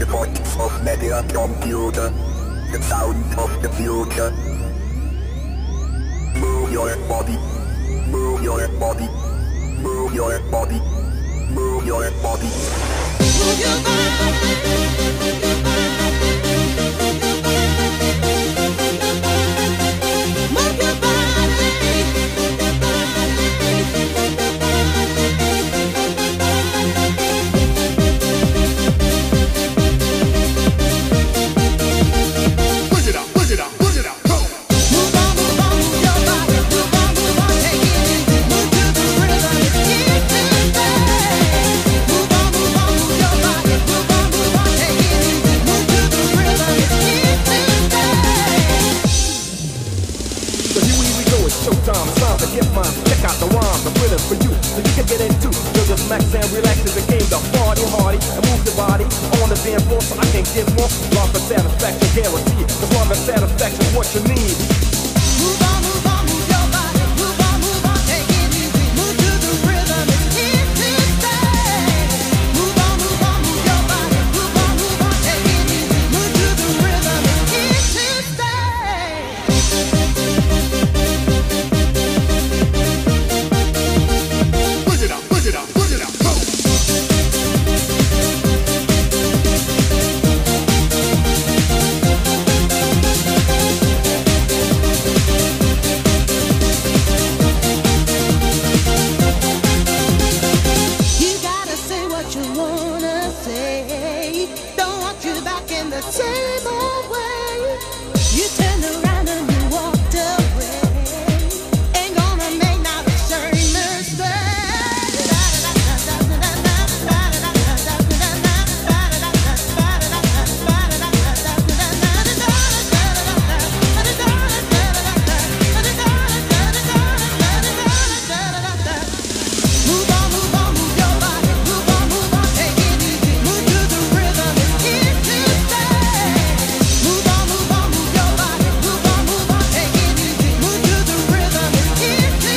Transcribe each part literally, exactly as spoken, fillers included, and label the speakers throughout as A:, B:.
A: voice of media computer, the sound of the future. Move your body, move your body, move your body, move your body. Move your body. Check out the rhymes, I'm willing for you, so you can get into. Feel just max and relax as a game to party hardy and move the body on the dance floor, so I can get more love and satisfaction guaranteed. Cause love and satisfaction is what you need. Move on, move on, move your body. Move on, move on, take it easy. Move to the rhythm, it's here to stay. Move on, move on, move your body. Move on, move on, take it easy. Move to the rhythm, it's here to stay. Same old way. You turned around and you walked away. Ain't gonna make not a certain mistake. Move on, move on, move your body. Move on, move on, take it easy. Move to the rhythm, it's here to stay. Move on, move on, move your body. Move on, move on, take it easy. Move to the rhythm, it's here to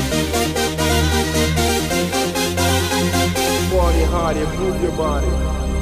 A: move your body.